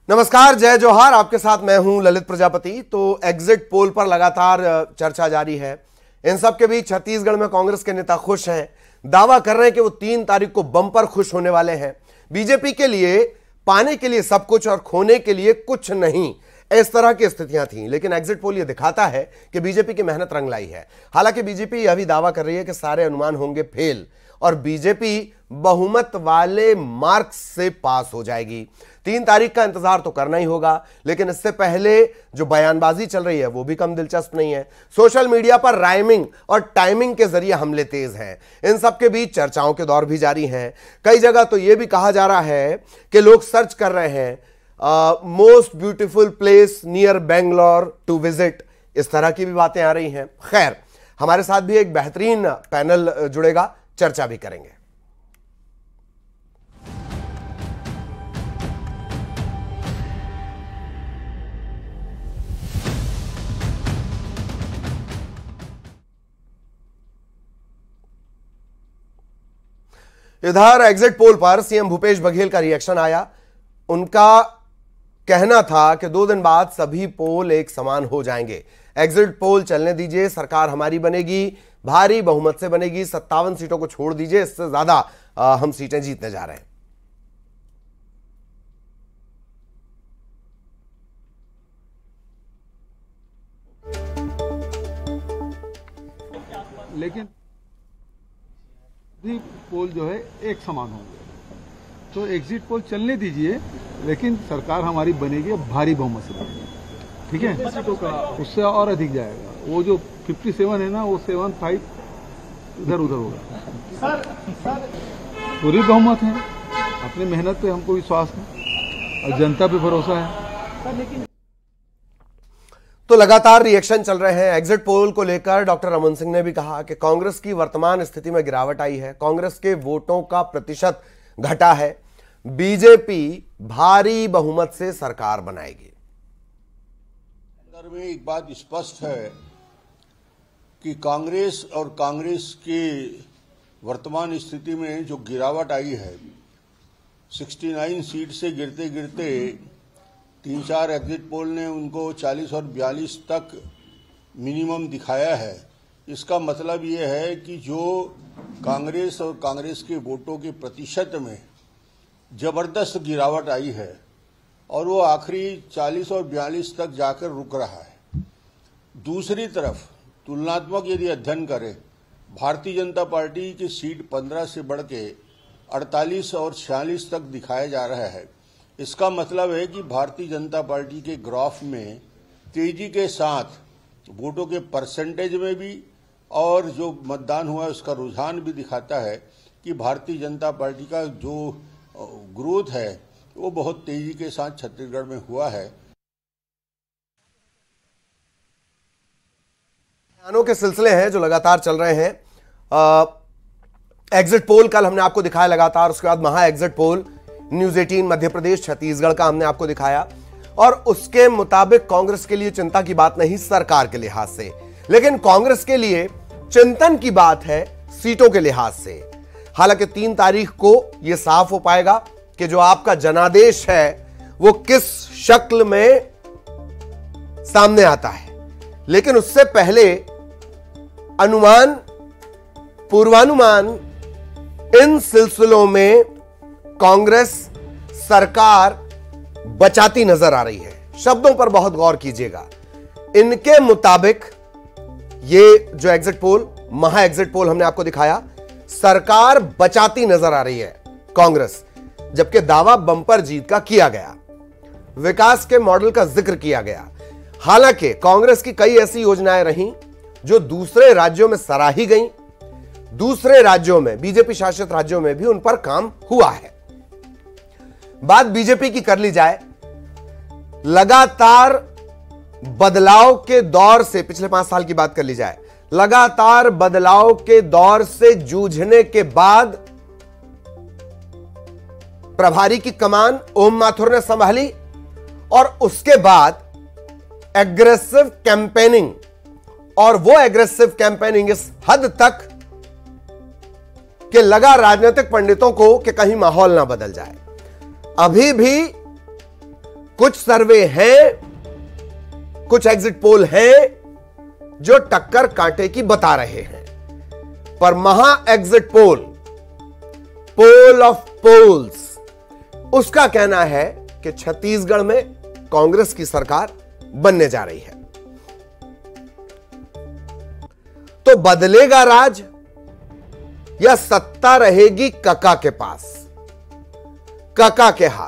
नमस्कार, जय जोहार। आपके साथ मैं हूं ललित प्रजापति। तो एग्जिट पोल पर लगातार चर्चा जारी है। इन सब के बीच छत्तीसगढ़ में कांग्रेस के नेता खुश हैं, दावा कर रहे हैं कि वो 3 तारीख को बम्पर खुश होने वाले हैं। बीजेपी के लिए पाने के लिए सब कुछ और खोने के लिए कुछ नहीं, इस तरह की स्थितियां थीं। लेकिन एग्जिट पोल यह दिखाता है कि बीजेपी की मेहनत रंग लाई है। हालांकि बीजेपी यह भी दावा कर रही है कि सारे अनुमान होंगे फेल और बीजेपी बहुमत वाले मार्क्स से पास हो जाएगी। 3 तारीख का इंतजार तो करना ही होगा, लेकिन इससे पहले जो बयानबाजी चल रही है वो भी कम दिलचस्प नहीं है। सोशल मीडिया पर राइमिंग और टाइमिंग के जरिए हमले तेज हैं। इन सब के बीच चर्चाओं के दौर भी जारी हैं। कई जगह तो यह भी कहा जा रहा है कि लोग सर्च कर रहे हैं most beautiful place near Bangalore to visit, इस तरह की भी बातें आ रही हैं। खैर, हमारे साथ भी एक बेहतरीन पैनल जुड़ेगा, चर्चा भी करेंगे। इधर एग्जिट पोल पर सीएम भूपेश बघेल का रिएक्शन आया। उनका कहना था कि 2 दिन बाद सभी पोल एक समान हो जाएंगे। एग्जिट पोल चलने दीजिए, सरकार हमारी बनेगी, भारी बहुमत से बनेगी, 57 सीटों को छोड़ दीजिए, इससे ज्यादा हम सीटें जीतने जा रहे हैं। लेकिन पोल जो है एक समान होंगे, तो एग्जिट पोल चलने दीजिए, लेकिन सरकार हमारी बनेगी भारी बहुमत से बनेगी। ठीक है, उससे और अधिक जाएगा। वो जो 57 है ना, वो 75 इधर उधर होगा। पूरी बहुमत है, अपनी मेहनत पे हमको विश्वास है और जनता पे भरोसा है। तो लगातार रिएक्शन चल रहे हैं। एग्जिट पोल को लेकर डॉक्टर रमन सिंह ने भी कहा कि कांग्रेस की वर्तमान स्थिति में गिरावट आई है, कांग्रेस के वोटों का प्रतिशत घटा है, बीजेपी भारी बहुमत से सरकार बनाएगी। अंदर में एक बात स्पष्ट है कि कांग्रेस और कांग्रेस की वर्तमान स्थिति में जो गिरावट आई है, 69 सीट से गिरते गिरते 3-4 एग्जिट पोल ने उनको 40 और 42 तक मिनिमम दिखाया है। इसका मतलब ये है कि जो कांग्रेस और कांग्रेस के वोटों के प्रतिशत में जबरदस्त गिरावट आई है और वो आखिरी 40 और 42 तक जाकर रुक रहा है। दूसरी तरफ तुलनात्मक यदि अध्ययन करें, भारतीय जनता पार्टी की सीट 15 से बढ़ के 48 और 46 तक दिखाया जा रहा है। इसका मतलब है कि भारतीय जनता पार्टी के ग्राफ में तेजी के साथ वोटों के परसेंटेज में भी और जो मतदान हुआ उसका रुझान भी दिखाता है कि भारतीय जनता पार्टी का जो ग्रोथ है वो बहुत तेजी के साथ छत्तीसगढ़ में हुआ है। बयानों के सिलसिले हैं जो लगातार चल रहे हैं। एग्जिट पोल कल हमने आपको दिखाया लगातार, उसके बाद महा exit poll news 18 Madhya Pradesh Chhattisgarh का हमने आपको दिखाया, और उसके मुताबिक कांग्रेस के लिए चिंता की बात नहीं सरकार के लिहाज से, लेकिन कांग्रेस के लिए चिंतन की बात है सीटों के लिहाज से। हालांकि 3 तारीख को यह साफ हो पाएगा कि जो आपका जनादेश है वो किस शक्ल में सामने आता है। लेकिन उससे पहले अनुमान, पूर्वानुमान, इन सिलसिलों में कांग्रेस सरकार बचाती नजर आ रही है। शब्दों पर बहुत गौर कीजिएगा। इनके मुताबिक ये जो एग्जिट पोल, महा एग्जिट पोल हमने आपको दिखाया, सरकार बचाती नजर आ रही है कांग्रेस, जबकि दावा बंपर जीत का किया गया, विकास के मॉडल का जिक्र किया गया। हालांकि कांग्रेस की कई ऐसी योजनाएं रहीं जो दूसरे राज्यों में सराही गईं, दूसरे राज्यों में, बीजेपी शासित राज्यों में भी उन पर काम हुआ है। बात बीजेपी की कर ली जाए, लगातार बदलाव के दौर से, पिछले 5 साल की बात कर ली जाए, लगातार बदलाव के दौर से जूझने के बाद प्रभारी की कमान ओम माथुर ने संभाली और उसके बाद एग्रेसिव कैंपेनिंग, और वो एग्रेसिव कैंपेनिंग इस हद तक कि लगा राजनीतिक पंडितों को कि कहीं माहौल ना बदल जाए। अभी भी कुछ सर्वे हैं, कुछ एग्जिट पोल हैं जो टक्कर कांटे की बता रहे हैं, पर महा exit poll, poll of polls, उसका कहना है कि छत्तीसगढ़ में कांग्रेस की सरकार बनने जा रही है। तो बदलेगा राज या सत्ता रहेगी कका के पास, कका के हाथ?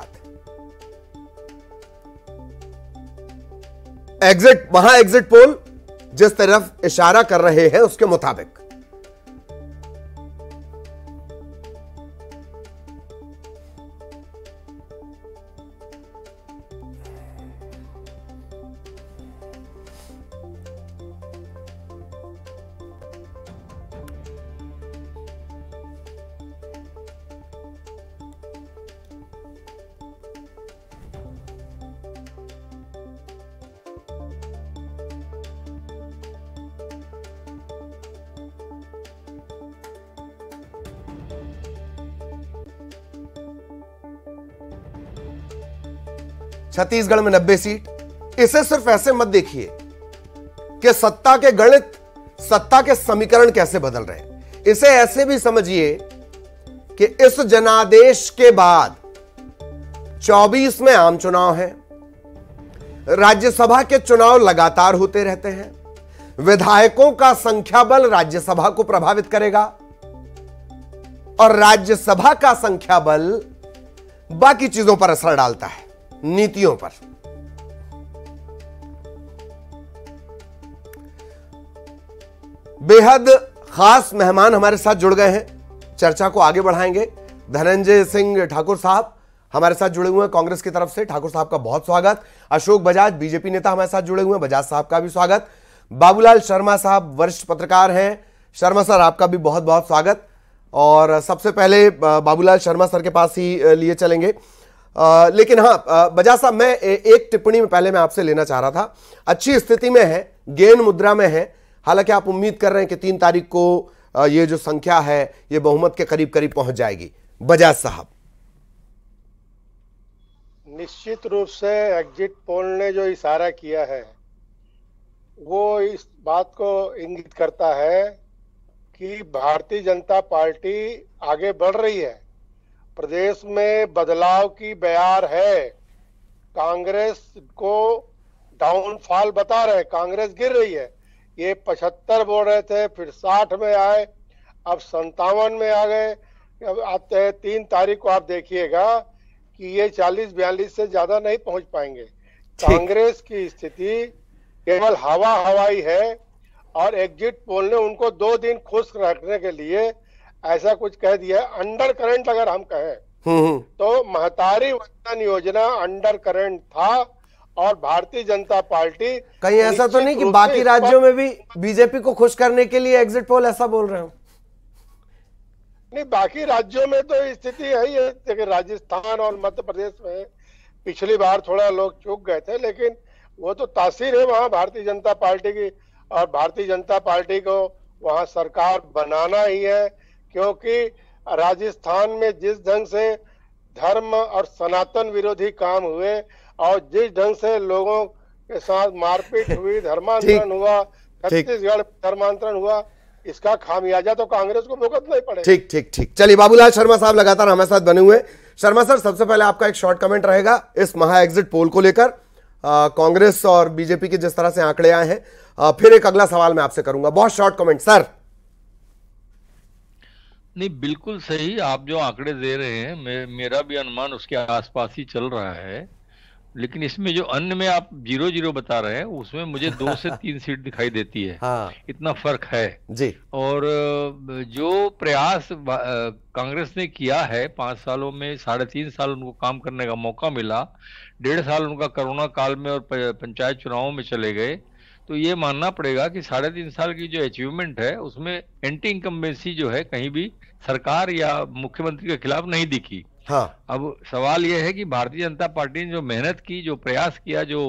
एग्जिट, वहां एग्जिट पोल जिस तरफ इशारा कर रहे हैं उसके मुताबिक छत्तीसगढ़ में 90 सीट। इसे सिर्फ ऐसे मत देखिए कि सत्ता के गणित, सत्ता के समीकरण कैसे बदल रहे हैं। इसे ऐसे भी समझिए कि इस जनादेश के बाद 24 में आम चुनाव है, राज्यसभा के चुनाव लगातार होते रहते हैं, विधायकों का संख्या बल राज्यसभा को प्रभावित करेगा और राज्यसभा का संख्या बल बाकी चीजों पर असर डालता है, नीतियों पर। बेहद खास मेहमान हमारे साथ जुड़ गए हैं, चर्चा को आगे बढ़ाएंगे। धनंजय सिंह ठाकुर साहब हमारे साथ जुड़े हुए हैं कांग्रेस की तरफ से, ठाकुर साहब का बहुत स्वागत। अशोक बजाज बीजेपी नेता हमारे साथ जुड़े हुए हैं, बजाज साहब का भी स्वागत। बाबूलाल शर्मा साहब वरिष्ठ पत्रकार हैं, शर्मा सर आपका भी बहुत बहुत स्वागत। और सबसे पहले बाबूलाल शर्मा सर के पास ही लिए चलेंगे। लेकिन हाँ बजाज साहब, मैं एक टिप्पणी में पहले मैं आपसे लेना चाह रहा था। अच्छी स्थिति में है, गेंद मुद्रा में है, हालांकि आप उम्मीद कर रहे हैं कि 3 तारीख को ये जो संख्या है ये बहुमत के करीब करीब पहुंच जाएगी। बजाज साहब, निश्चित रूप से एग्जिट पोल ने जो इशारा किया है वो इस बात को इंगित करता है कि भारतीय जनता पार्टी आगे बढ़ रही है, प्रदेश में बदलाव की बयार है। कांग्रेस को डाउनफॉल बता रहे, कांग्रेस गिर रही है। ये 75 बोल रहे थे, फिर 60 में आए, अब 57 में आ गए, अब आते हैं 3 तारीख को। आप देखिएगा कि ये 40-42 से ज्यादा नहीं पहुंच पाएंगे। कांग्रेस की स्थिति केवल हवाई है और एग्जिट पोल ने उनको 2 दिन खुश रखने के लिए ऐसा कुछ कह दिया है। अंडर करंट अगर हम कहें तो महतारी वंदन योजना अंडर करंट था और भारतीय जनता पार्टी कहीं ऐसा तो नहीं कि बाकी राज्यों में भी बीजेपी को खुश करने के लिए एग्जिट पोल ऐसा बोल रहे हो? नहीं, बाकी राज्यों में तो स्थिति है ही है। राजस्थान और मध्य प्रदेश में पिछली बार थोड़ा लोग चूक गए थे, लेकिन वो तो तासीर है वहां भारतीय जनता पार्टी की, और भारतीय जनता पार्टी को वहां सरकार बनाना ही है, क्योंकि राजस्थान में जिस ढंग से धर्म और सनातन विरोधी काम हुए और जिस ढंग से लोगों के साथ मारपीट हुई, धर्मांतरण हुआ, छत्तीसगढ़ धर्मांतरण हुआ, इसका खामियाजा तो कांग्रेस को भुगतना ही पड़ेगा। ठीक ठीक ठीक। चलिए, बाबूलाल शर्मा साहब लगातार हमारे साथ बने हुए। शर्मा सर, सबसे पहले आपका एक शॉर्ट कमेंट रहेगा इस महा एग्जिट पोल को लेकर, कांग्रेस और बीजेपी के जिस तरह से आंकड़े आए हैं। फिर एक अगला सवाल मैं आपसे करूंगा, बहुत शॉर्ट कमेंट सर। नहीं, बिल्कुल सही आप जो आंकड़े दे रहे हैं, मेरा भी अनुमान उसके आसपास ही चल रहा है। लेकिन इसमें जो अन्य में आप 0-0 बता रहे हैं उसमें मुझे 2 से 3 सीट दिखाई देती है। हाँ। इतना फर्क है जी। और जो प्रयास कांग्रेस ने किया है 5 सालों में, 3.5 साल उनको काम करने का मौका मिला, 1.5 साल उनका कोरोना काल में और पंचायत चुनावों में चले गए, तो ये मानना पड़ेगा कि 3.5 साल की जो अचीवमेंट है उसमें एंटी इनकम्बेंसी जो है कहीं भी सरकार या मुख्यमंत्री के खिलाफ नहीं दिखी। हाँ। अब सवाल यह है कि भारतीय जनता पार्टी ने जो मेहनत की, जो प्रयास किया, जो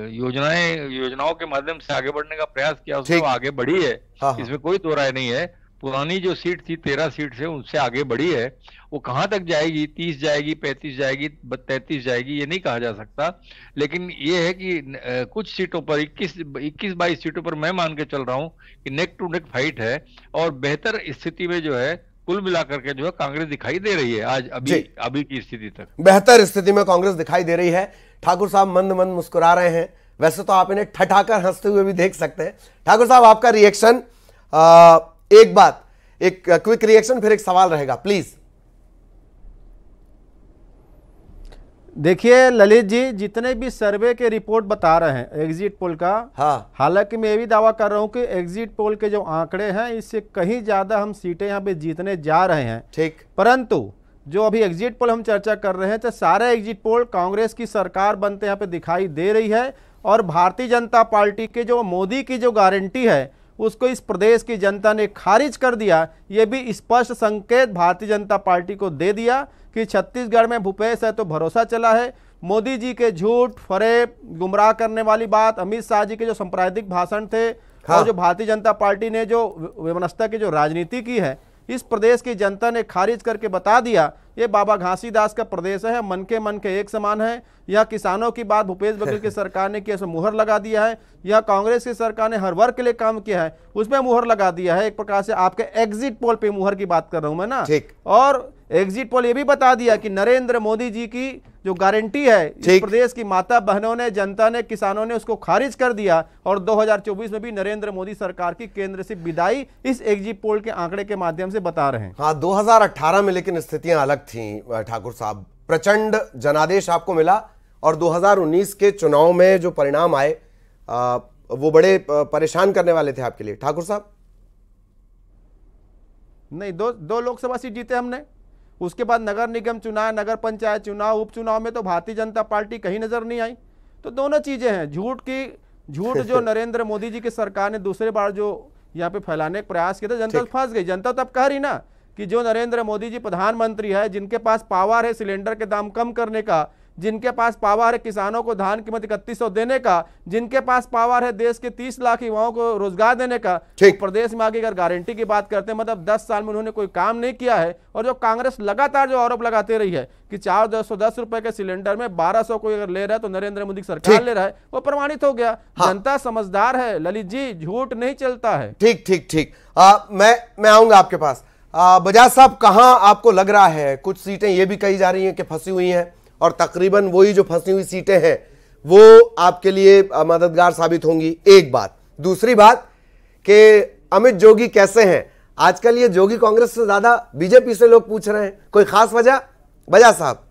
योजनाओं के माध्यम से आगे बढ़ने का प्रयास किया, उसमें वो आगे बढ़ी है। हाँ। इसमें कोई दो राय नहीं है। पुरानी जो सीट थी 13 सीट से उनसे आगे बढ़ी है। वो कहाँ तक जाएगी, 30 जाएगी, 35 जाएगी, 33 जाएगी, ये नहीं कहा जा सकता। लेकिन ये है कि कुछ सीटों पर 21-22 सीटों पर मैं मान के चल रहा हूँ कि नेक टू नेक फाइट है, और बेहतर स्थिति में जो है कुल मिलाकर के जो है कांग्रेस दिखाई दे रही है आज अभी की स्थिति तक। बेहतर स्थिति में कांग्रेस दिखाई दे रही है। ठाकुर साहब मंद मंद मुस्कुरा रहे हैं, वैसे तो आप इन्हें ठठाकर हंसते हुए भी देख सकते हैं। ठाकुर साहब आपका रिएक्शन, एक बात, एक क्विक रिएक्शन, फिर एक सवाल रहेगा, प्लीज। देखिए ललित जी, जितने भी सर्वे के रिपोर्ट बता रहे हैं एग्जिट पोल का, हाँ, हालांकि मैं ये भी दावा कर रहा हूं कि एग्जिट पोल के जो आंकड़े हैं इससे कहीं ज्यादा हम सीटें यहां पे जीतने जा रहे हैं, ठीक। परंतु जो अभी एग्जिट पोल हम चर्चा कर रहे हैं तो सारे एग्जिट पोल कांग्रेस की सरकार बनते यहाँ पे दिखाई दे रही है, और भारतीय जनता पार्टी के जो मोदी की जो गारंटी है उसको इस प्रदेश की जनता ने खारिज कर दिया। ये भी स्पष्ट संकेत भारतीय जनता पार्टी को दे दिया कि छत्तीसगढ़ में भूपेश है तो भरोसा चला है। मोदी जी के झूठ, फरेब, गुमराह करने वाली बात, अमित शाह जी के जो सांप्रदायिक भाषण थे, हाँ, और जो भारतीय जनता पार्टी ने जो व्यवस्था की जो राजनीति की है, इस प्रदेश की जनता ने खारिज करके बता दिया ये बाबा घासीदास का प्रदेश है, मन के एक समान है। यह किसानों की बात भूपेश बघेल की सरकार ने की, उसमें मुहर लगा दिया है। यह कांग्रेस की सरकार ने हर वर्ग के लिए काम किया है, उसमें मुहर लगा दिया है। एक प्रकार से आपके एग्जिट पोल पे मुहर की बात कर रहा हूं मैं ना, और एग्जिट पोल ये भी बता दिया कि नरेंद्र मोदी जी की जो गारंटी है इस प्रदेश की माता बहनों ने, जनता ने, किसानों ने उसको खारिज कर दिया, और 2024 में भी नरेंद्र मोदी सरकार की केंद्र से विदाई इस एग्जिट पोल के आंकड़े के माध्यम से बता रहे हैं। हाँ, 2018 में लेकिन स्थितियां अलग थी ठाकुर साहब, प्रचंड जनादेश आपको मिला, और 2019 के चुनाव में जो परिणाम आए वो बड़े परेशान करने वाले थे आपके लिए ठाकुर साहब। नहीं, दो लोकसभा सीट जीते हमने, उसके बाद नगर निगम चुनाव, नगर पंचायत चुनाव, उपचुनाव में तो भारतीय जनता पार्टी कहीं नजर नहीं आई। तो दोनों चीजें हैं, झूठ जो नरेंद्र मोदी जी की सरकार ने दूसरे बार जो यहाँ पे फैलाने का प्रयास किया था, जनता फंस गई। जनता तो अब कह रही ना कि जो नरेंद्र मोदी जी प्रधानमंत्री है, जिनके पास पावर है सिलेंडर के दाम कम करने का, जिनके पास पावर है किसानों को धान कीमत 3100 देने का, जिनके पास पावर है देश के 30 लाख युवाओं को रोजगार देने का, तो प्रदेश में आगे अगर गारंटी की बात करते हैं, मतलब 10 साल में उन्होंने कोई काम नहीं किया है। और जो कांग्रेस लगातार जो आरोप लगाते रही है कि 410 रुपए के सिलेंडर में 1200 कोई अगर ले रहा है तो नरेंद्र मोदी सरकार ले रहा है, वो प्रमाणित हो गया। हाँ। जनता समझदार है ललित जी, झूठ नहीं चलता है। ठीक। मैं आऊंगा आपके पास। बजाज साहब, कहां आपको लग रहा है, कुछ सीटें ये भी कही जा रही हैं कि फंसी हुई हैं, और तकरीबन वही जो फंसी हुई सीटें हैं वो आपके लिए मददगार साबित होंगी, एक बात। दूसरी बात कि अमित जोगी कैसे हैं आजकल, ये जोगी कांग्रेस से ज्यादा बीजेपी से लोग पूछ रहे हैं, कोई खास वजह बजाज साहब?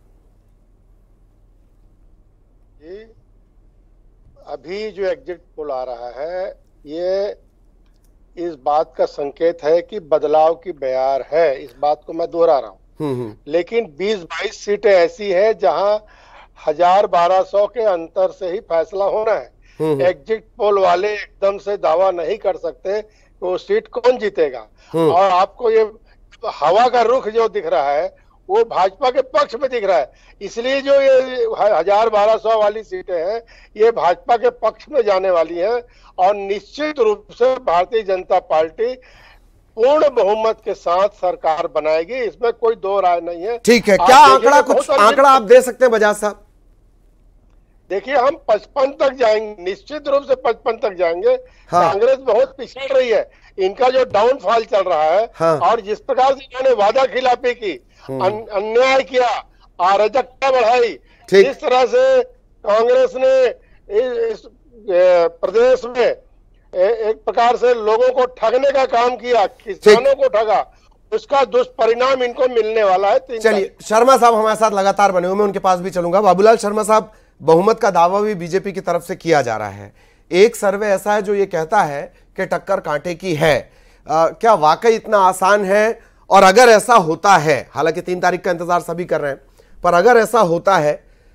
अभी जो एग्जिट पोल आ रहा है ये इस बात का संकेत है कि बदलाव की बयार है, इस बात को मैं दोहरा रहा हूं। लेकिन 20-22 सीटें ऐसी है जहां 1000-1200 के अंतर से ही फैसला होना है। एग्जिट पोल वाले एकदम से दावा नहीं कर सकते कि वो सीट कौन जीतेगा, और आपको ये हवा का रुख जो दिख रहा है वो भाजपा के पक्ष में दिख रहा है। इसलिए जो ये 1000-1200 वाली सीटें हैं ये भाजपा के पक्ष में जाने वाली हैं, और निश्चित रूप से भारतीय जनता पार्टी पूर्ण बहुमत के साथ सरकार बनाएगी, इसमें कोई दो राय नहीं है। ठीक है, क्या आंकड़ा, कुछ आंकड़ा आप दे सकते हैं बजाज साहब? देखिए, हम 55 तक जाएंगे, निश्चित रूप से 55 तक जाएंगे। हाँ। कांग्रेस बहुत पिछड़ रही है, इनका जो डाउनफॉल चल रहा है। हाँ। और जिस प्रकार से इन्होंने वादा खिलाफी की, अन्याय किया, अराजकता बढ़ाई, जिस तरह से कांग्रेस ने इस प्रदेश में एक प्रकार से लोगों को ठगने का काम किया, किसानों को ठगा, उसका दुष्परिणाम इनको मिलने वाला है। चलिए, शर्मा साहब हमारे साथ लगातार बने हुए, मैं उनके पास भी चलूंगा। बाबूलाल शर्मा साहब, बहुमत का दावा भी बीजेपी की तरफ से किया जा रहा है, एक सर्वे ऐसा है जो ये कहता है कि टक्कर कांटे की है। क्या वाकई इतना आसान है? और अगर ऐसा होता है, हालांकि 3 तारीख का इंतजार सभी कर रहे हैं, पर अगर ऐसा होता है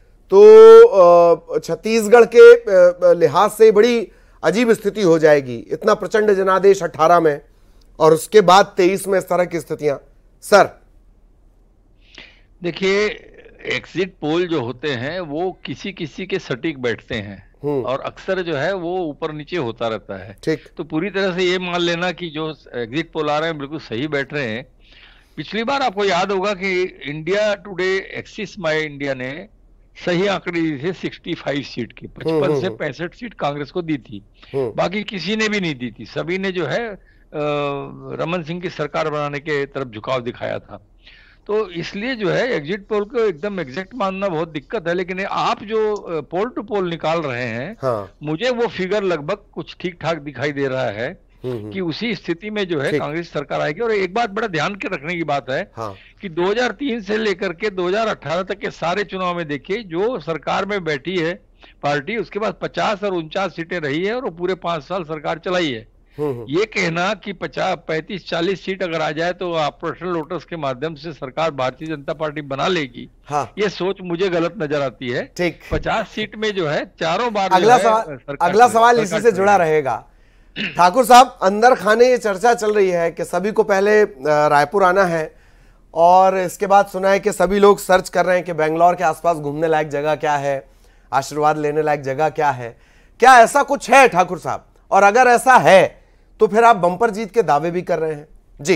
तो छत्तीसगढ़ के लिहाज से बड़ी अजीब स्थिति हो जाएगी। इतना प्रचंड जनादेश 18 में, और उसके बाद 23 में इस तरह की स्थितियां। सर देखिए, एग्जिट पोल जो होते हैं वो किसी किसी के सटीक बैठते हैं और अक्सर जो है वो ऊपर नीचे होता रहता है। ठीक। तो पूरी तरह से ये मान लेना कि जो एग्जिट पोल आ रहे हैं बिल्कुल सही बैठ रहे हैं। पिछली बार आपको याद होगा कि India Today Axis My India ने सही आंकड़े दी थे 65 सीट की, 55 से 65 सीट कांग्रेस को दी थी, बाकी किसी ने भी नहीं दी थी। सभी ने जो है रमन सिंह की सरकार बनाने के तरफ झुकाव दिखाया था। तो इसलिए जो है एग्जिट पोल को एकदम एग्जैक्ट मानना बहुत दिक्कत है। लेकिन आप जो पोल टू पोल निकाल रहे हैं, हाँ। मुझे वो फिगर लगभग कुछ ठीक ठाक दिखाई दे रहा है कि उसी स्थिति में जो है कांग्रेस सरकार आएगी। और एक बात बड़ा ध्यान के रखने की बात है कि 2003 से लेकर के 2018 तक के सारे चुनाव में देखिए जो सरकार में बैठी है पार्टी, उसके पास 50 और 49 सीटें रही है और वो पूरे 5 साल सरकार चलाई है। ये कहना कि 35-40 सीट अगर आ जाए तो ऑपरेशन लोटस के माध्यम से सरकार भारतीय जनता पार्टी बना लेगी, ये सोच मुझे गलत नजर आती है। ठीक। 50 सीट में जो है चारों बार अगला सवाल इसी से जुड़ा रहेगा। ठाकुर साहब, अंदर खाने ये चर्चा चल रही है कि सभी को पहले रायपुर आना है और इसके बाद सुना है कि सभी लोग सर्च कर रहे हैं कि बेंगलोर के आसपास घूमने लायक जगह क्या है, आशीर्वाद लेने लायक जगह क्या है। क्या ऐसा कुछ है ठाकुर साहब? और अगर ऐसा है तो फिर आप बम्पर जीत के दावे भी कर रहे हैं। जी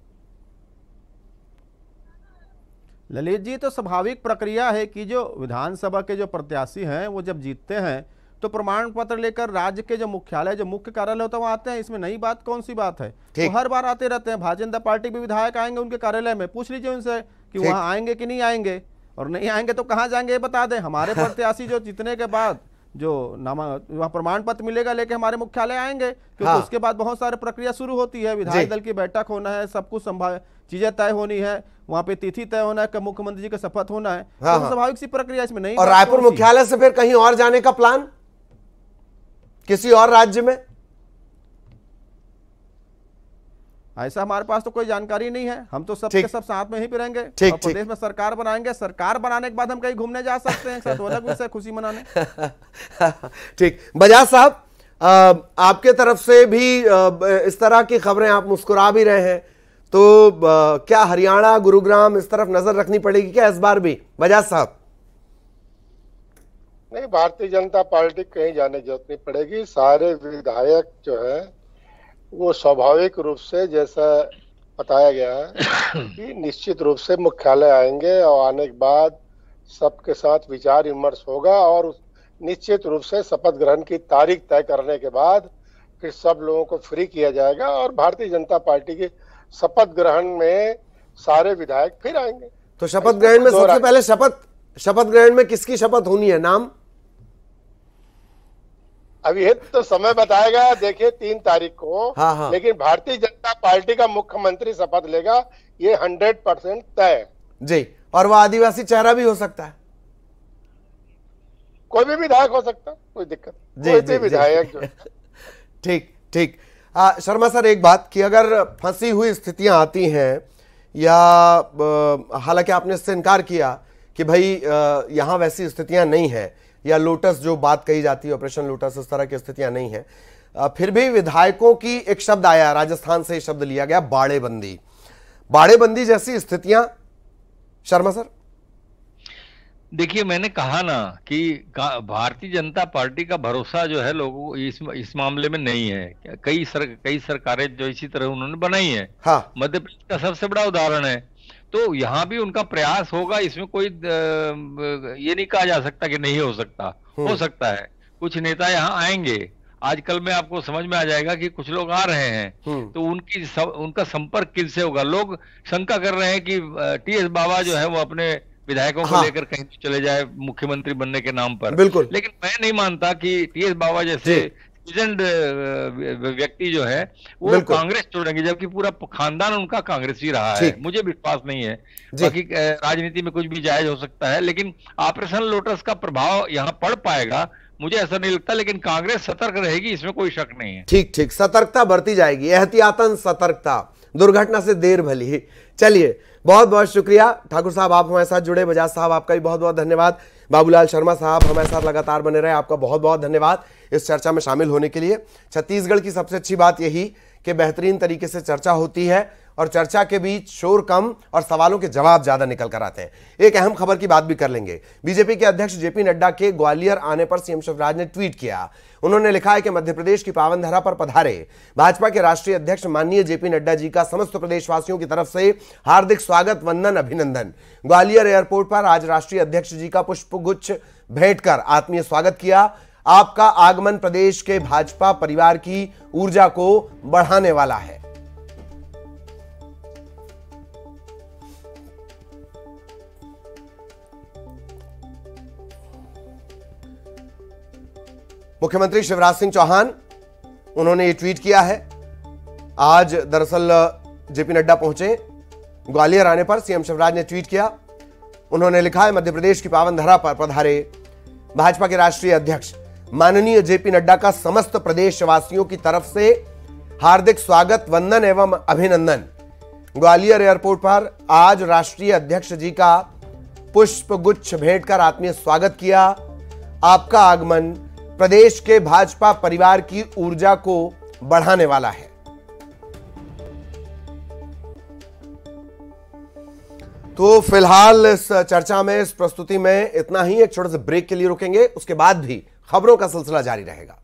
ललित जी, तो स्वाभाविक प्रक्रिया है कि जो विधानसभा के जो प्रत्याशी हैं वो जब जीतते हैं तो प्रमाण पत्र लेकर राज्य के जो मुख्यालय, जो मुख्य कार्यालय होता है वहां आते हैं। इसमें नई बात कौन सी बात है? तो हर बार आते रहते हैं। भारतीय जनता पार्टी के विधायक आएंगे उनके कार्यालय में, पूछ लीजिए उनसे कि वहां आएंगे कि नहीं आएंगे, और नहीं आएंगे तो कहाँ जाएंगे ये बता दें। हमारे प्रत्याशी जो जीतने के बाद जो वहाँ प्रमाण पत्र मिलेगा लेके हमारे मुख्यालय आएंगे, क्योंकि उसके बाद बहुत सारी प्रक्रिया शुरू होती है। विधायक दल की बैठक होना है, सब कुछ चीजें तय होनी है, वहाँ पे तिथि तय होना है, मुख्यमंत्री जी का शपथ होना है। तो स्वाभाविक सी प्रक्रिया इसमें नहीं। और रायपुर मुख्यालय से फिर कहीं और जाने का प्लान किसी और राज्य में? ऐसा हमारे पास तो कोई जानकारी नहीं है। हम तो सब के सब साथ में ही रहेंगे और प्रदेश में सरकार बनाएंगे। सरकार बनाने के बाद हम कहीं घूमने जा सकते हैं, साथ अलग विषय खुशी मनाने। ठीक। बजाज साहब, आपके तरफ से भी इस तरह की खबरें, आप मुस्कुरा भी रहे हैं, तो क्या हरियाणा, गुरुग्राम इस तरफ नजर रखनी पड़ेगी क्या इस बार भी? बजाज साहब नहीं, भारतीय जनता पार्टी कहीं जाने की जरूरत नहीं पड़ेगी। सारे विधायक जो है वो स्वाभाविक रूप से, जैसा बताया गया है कि निश्चित रूप से मुख्यालय आएंगे और आने के बाद सबके साथ विचार विमर्श होगा और निश्चित रूप से शपथ ग्रहण की तारीख तय करने के बाद फिर सब लोगों को फ्री किया जाएगा और भारतीय जनता पार्टी के शपथ ग्रहण में सारे विधायक फिर आएंगे। तो शपथ ग्रहण में सबसे पहले शपथ ग्रहण में किसकी शपथ होनी है? नाम अभी ये तो समय बताएगा, देखिए 3 तारीख को। लेकिन भारतीय जनता पार्टी का मुख्यमंत्री शपथ लेगा, ये 100% तय जी। और वह आदिवासी चेहरा भी हो सकता है, कोई भी विधायक हो सकता है, कोई दिक्कत कोई भी विधायक जो। ठीक ठीक। शर्मा सर, एक बात कि अगर फंसी हुई स्थितियां आती हैं, या हालांकि आपने इससे इनकार किया कि भाई यहां वैसी स्थितियां नहीं है, या लोटस जो बात कही जाती है, ऑपरेशन लोटस, इस तरह की स्थितियां नहीं है, फिर भी विधायकों की एक शब्द आया, राजस्थान से शब्द लिया गया, बाड़ेबंदी। बाड़ेबंदी जैसी स्थितियां शर्मा सर? देखिए, मैंने कहा ना कि भारतीय जनता पार्टी का भरोसा जो है लोगों को इस मामले में नहीं है। कई सरकारें जो इसी तरह उन्होंने बनाई है। मध्य प्रदेश का सबसे बड़ा उदाहरण है। तो यहाँ भी उनका प्रयास होगा, इसमें कोई ये नहीं कहा जा सकता कि नहीं हो सकता, हो सकता है। कुछ नेता यहाँ आएंगे, आजकल में आपको समझ में आ जाएगा कि कुछ लोग आ रहे हैं, तो उनका संपर्क किससे होगा? लोग शंका कर रहे हैं कि टीएस बाबा जो है वो अपने विधायकों को लेकर कहीं चले जाए मुख्यमंत्री बनने के नाम पर। बिल्कुल। लेकिन मैं नहीं मानता कि टीएस बाबा जैसे व्यक्ति जो है वो कांग्रेस छोड़ेंगे, जबकि पूरा खानदान उनका कांग्रेसी रहा है। मुझे विश्वास नहीं है। बाकी राजनीति में कुछ भी जायज हो सकता है, लेकिन ऑपरेशन लोटस का प्रभाव यहाँ पड़ पाएगा मुझे ऐसा नहीं लगता। लेकिन कांग्रेस सतर्क रहेगी, इसमें कोई शक नहीं है। ठीक ठीक, सतर्कता बरती जाएगी, एहतियातन सतर्कता, दुर्घटना से देर भली। चलिए, बहुत बहुत शुक्रिया ठाकुर साहब, आप हमारे साथ जुड़े। बजाज साहब, आपका भी बहुत बहुत धन्यवाद। बाबूलाल शर्मा साहब हमारे साथ लगातार बने रहे, आपका बहुत बहुत धन्यवाद इस चर्चा में शामिल होने के लिए। छत्तीसगढ़ की सबसे अच्छी बात यही कि बेहतरीन तरीके से चर्चा होती है और चर्चा के बीच शोर कम और सवालों के जवाब ज्यादा निकल कर आते हैं। एक अहम खबर की बात भी कर लेंगे। बीजेपी के अध्यक्ष जेपी नड्डा के ग्वालियर आने पर सीएम शिवराज ने ट्वीट किया। उन्होंने लिखा है कि मध्य प्रदेश की पावन धरा पर पधारे भाजपा के राष्ट्रीय अध्यक्ष माननीय जेपी नड्डा जी का समस्त प्रदेशवासियों की तरफ से हार्दिक स्वागत, वंदन, अभिनंदन। ग्वालियर एयरपोर्ट पर आज राष्ट्रीय अध्यक्ष जी का पुष्पगुच्छ भेंट कर आत्मीय स्वागत किया। आपका आगमन प्रदेश के भाजपा परिवार की ऊर्जा को बढ़ाने वाला है। मुख्यमंत्री शिवराज सिंह चौहान, उन्होंने ये ट्वीट किया है। आज दरअसल जेपी नड्डा पहुंचे, ग्वालियर आने पर सीएम शिवराज ने ट्वीट किया। उन्होंने लिखा है, मध्य प्रदेश की पावन धरा पर पधारे भाजपा के राष्ट्रीय अध्यक्ष माननीय जेपी नड्डा का समस्त प्रदेशवासियों की तरफ से हार्दिक स्वागत, वंदन एवं अभिनंदन। ग्वालियर एयरपोर्ट पर आज राष्ट्रीय अध्यक्ष जी का पुष्पगुच्छ भेंट कर आत्मीय स्वागत किया। आपका आगमन प्रदेश के भाजपा परिवार की ऊर्जा को बढ़ाने वाला है। तो फिलहाल इस चर्चा में, इस प्रस्तुति में इतना ही। एक छोटे से ब्रेक के लिए रुकेंगे, उसके बाद भी खबरों का सिलसिला जारी रहेगा।